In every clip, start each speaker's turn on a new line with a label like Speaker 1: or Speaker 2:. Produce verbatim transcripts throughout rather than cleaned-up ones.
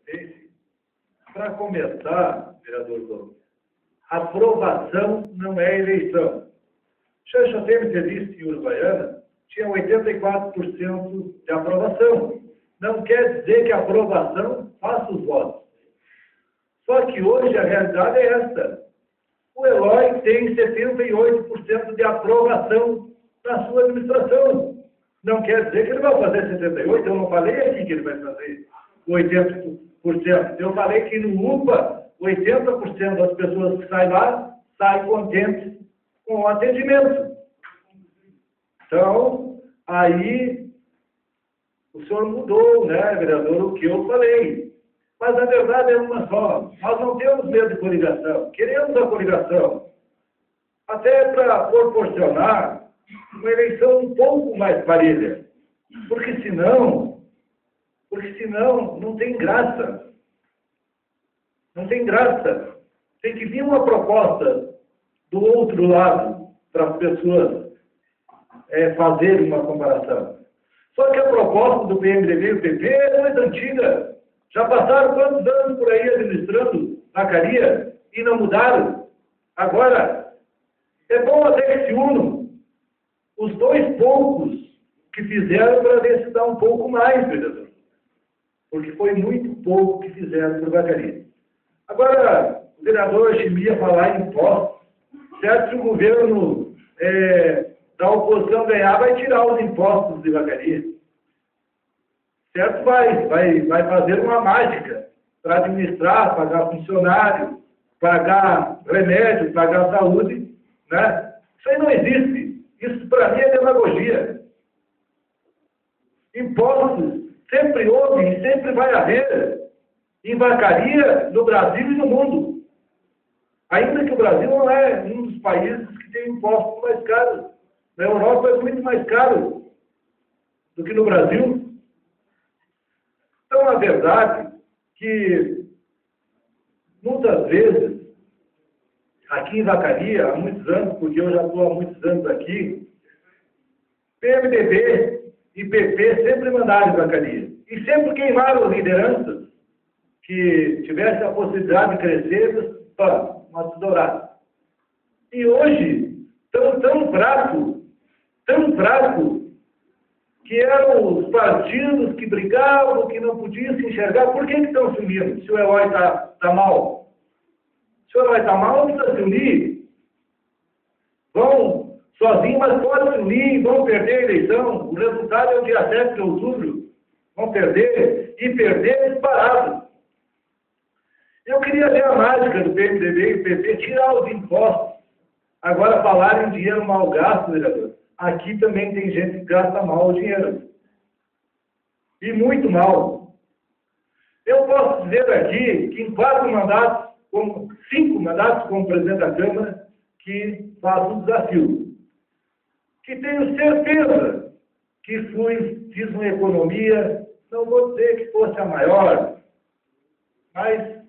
Speaker 1: Para começar, vereador Gomes, aprovação não é eleição. Já já teve entrevista em Uruguaiana, tinha oitenta e quatro por cento de aprovação. Não quer dizer que a aprovação faça os votos. Só que hoje a realidade é esta. O Eloy tem setenta e oito por cento de aprovação na sua administração. Não quer dizer que ele vai fazer setenta e oito por cento. Eu não falei aqui que ele vai fazer oitenta por cento. Eu falei que no U P A, oitenta por cento das pessoas que saem lá, saem contentes com o atendimento. Então, aí, o senhor mudou, né, vereador, o que eu falei. Mas a verdade é uma só. Nós não temos medo de coligação. Queremos a coligação. Até para proporcionar uma eleição um pouco mais parelha. Porque senão, porque senão não tem graça. Não tem graça. Tem que vir uma proposta do outro lado para as pessoas é, fazerem uma comparação. Só que a proposta do P M D B e o P P é mais antiga. Já passaram quantos anos por aí administrando vacaria e não mudaram? Agora, é bom até que se unam os dois poucos que fizeram para ver se dá um pouco mais, vereador. Porque foi muito pouco que fizeram por vacaria. Agora, o vereador Chimia falar em impostos. Certo, se o governo é, da oposição ganhar, vai tirar os impostos de vacaria. Certo, vai, vai, vai fazer uma mágica para administrar, pagar funcionário, pagar remédio, pagar saúde, né? Isso aí não existe. Isso para mim é demagogia. Impostos sempre houve e sempre vai haver em vacaria no Brasil e no mundo. Ainda que o Brasil não é um dos países que tem impostos mais caros. Na Europa é muito mais caro do que no Brasil. Então, a verdade é que, muitas vezes, aqui em Vacaria, há muitos anos, porque eu já estou há muitos anos aqui, P M D B e P P sempre mandaram em Vacaria. E sempre queimaram lideranças que tivessem a possibilidade de crescer, pá, uma tesourada. E hoje, estão tão fracos, tão fracos, que eram os partidos que brigavam, que não podiam se enxergar. Por que que estão se unindo? Se o Eloy está tá mal. Se o Eloy está mal, não precisa se unir. Vão sozinhos, mas podem se unir, vão perder a eleição. O resultado é o dia sete de outubro. Vão perder, e perder disparado. Eu queria ver a mágica do P M D B e do P P, tirar os impostos. Agora, falar em dinheiro mal gasto, vereador. Aqui também tem gente que gasta mal o dinheiro. E muito mal. Eu posso dizer aqui que em quatro mandatos, como, cinco mandatos como presidente da Câmara, que faço um desafio. Que tenho certeza que fui, fiz uma economia, não vou dizer que fosse a maior, mas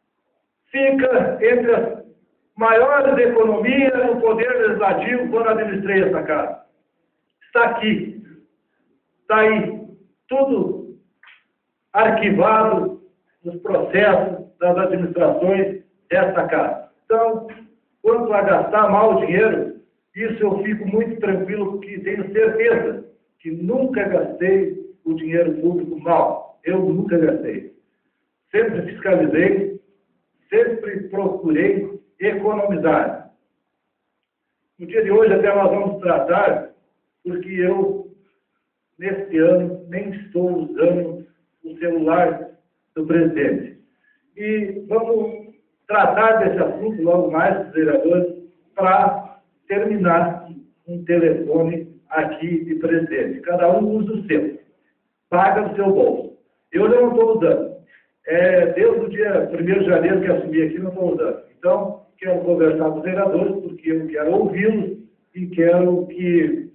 Speaker 1: fica entre as maiores economias no Poder Legislativo quando administrei essa casa. Está aqui. Está aí. Tudo arquivado nos processos das administrações dessa casa. Então, quanto a gastar mal o dinheiro, isso eu fico muito tranquilo, porque tenho certeza que nunca gastei o dinheiro público mal. Eu nunca gastei. Sempre fiscalizei, sempre procurei economizar. No dia de hoje até nós vamos tratar, porque eu, neste ano, nem estou usando o celular do presidente. E vamos tratar desse assunto logo mais, os vereadores, para terminar um telefone aqui de presidente. Cada um usa o seu. Paga o seu bolso. Eu não estou usando. É, desde o dia primeiro de janeiro que assumi aqui, não estou usando. Então, quero conversar com os vereadores, porque eu quero ouvi-los e quero que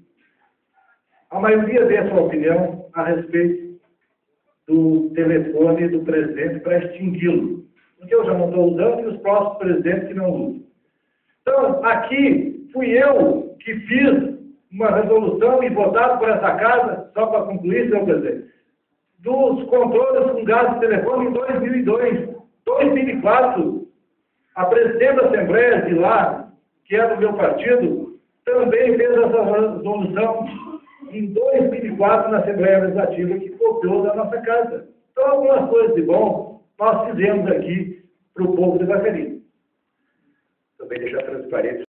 Speaker 1: a maioria dê a sua opinião a respeito do telefone do presidente para extingui-lo. Porque eu já não estou usando e os próximos presidentes que não usam. Então, aqui fui eu que fiz uma resolução e votado por essa casa, só para concluir, senhor presidente, dos controles com gás de telefone em dois mil e dois, dois mil e quatro. A presidente da Assembleia de lá, que é do meu partido, também fez essa resolução em dois mil e quatro na Assembleia Legislativa, que copiou da nossa casa. Então, algumas coisas de bom nós fizemos aqui para o povo de Vacaria. Também deixar transparente